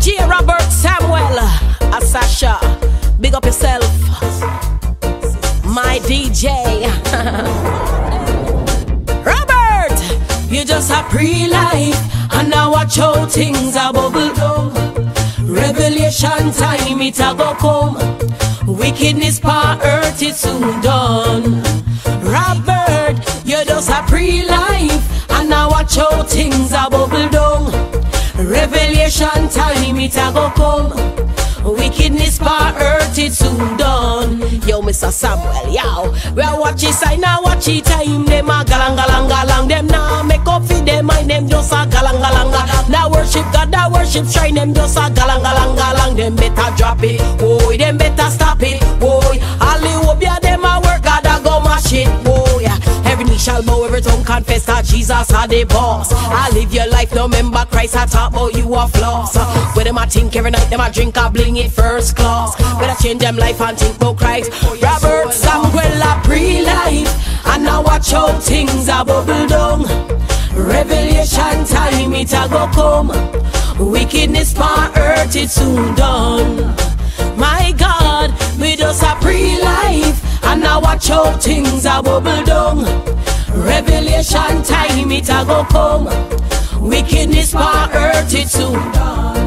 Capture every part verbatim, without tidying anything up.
J Robert Samuel, a Sasha, big up yourself, my D J. Robert, you just a pre-life, and now watch how things are bubble down. Revelation time, it a go come. Wickedness pa earth, it's soon done. Robert, you just a pre-life, and now watch how things are bubble down. Revelation time, it a go come. Wickedness pa earth, it's soon done. Yo, Mister Samuel, yo, we a watch it sign, now watch it time. Them a galang galang galang, them now make up for them mind, them just a galang galang galang. Now worship God, now worship shrine, them just a galang galang galang. Them better drop it, boy, them better stop it, boy. Hollywood, yeah, them a work, God a go mash it, boy. Every knee shall bow, every tongue confess that Jesus are the boss. I live your life, no remember Christ, I talk about you are floss. Where them a think every night, them a drink a bling it first class. Better change them life and think about Christ. Robert Samuel a pre-life, and now watch how things are bubble down. Revelation time, it a go come. Wickedness pa earth, it's soon done. My God, we just a pre-life, and now watch how things are bubble down. Revelation time, it a go come. Wickedness pa earth, it's soon done.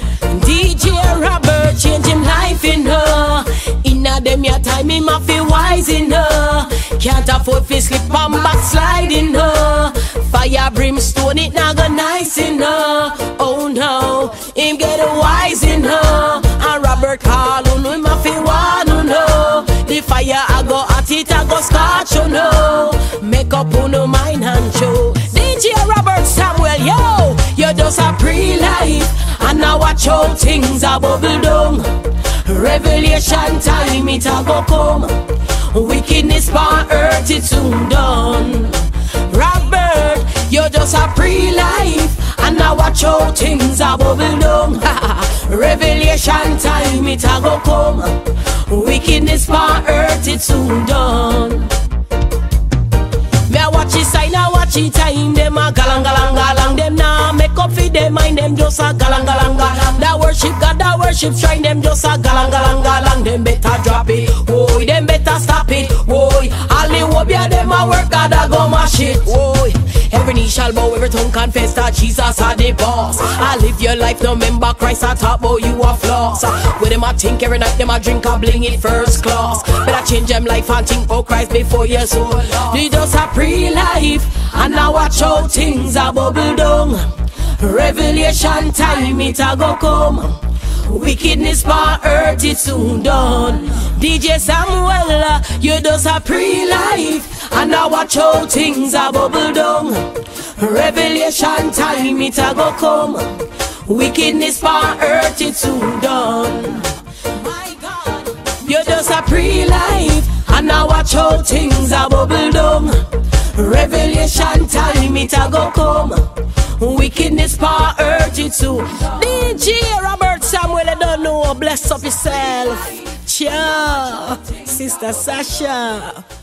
D J Robert change him life in her. Inna them your time, him a feel wise in her. Can't afford to slip and backslide in her. Fire brimstone, it not go nice in her. Oh no, him get wise in her. And Robert call on him a feel one on her. The fire I go at it, I go scotch on her. Make up on no mind and show. D J Robert Samuel, yo, you just a pre-life, and now watch how things are bubble down. Revelation time, it a go come. Wickedness pa earth, it's soon done. Robert, you just a pre-life, and now watch how things are bubble down. Revelation time, it a go come. Wickedness pa earth, it's soon done. Me a watch it sign, I watch it time. Them a galang galang galang. Them now make up for them mind. Them just a galang galang galang. That worship God, that worship shrine. Them just a galang galang galang. Them better drop it, boy. Them better stop it, boy. Hollywood, yeah, them a work God a go mash it, boy. Every knee shall bow, every tongue confess that Jesus are the boss. I live your life, no remember Christ, I talk about you are floss. With them I think every night, them I drink a bling it first class. Better change them life and think about Christ before you're so lost. They just a pre-life, and now watch how things are bubble down. Revelation time, it a go come. Wickedness pa earth, it's soon done. D J Samuel, you just a pre-life, and now watch how things are bubble down. Revelation time, it a go come. Wickedness pa earth, it's soon done. My God, you just a pre-life, and now watch how things are bubble down. Revelation time, it a go come. Wickedness pa earth, it's soon. D J Robert Samuel, I don't know, bless up yourself. Ciao, Sister Sasha.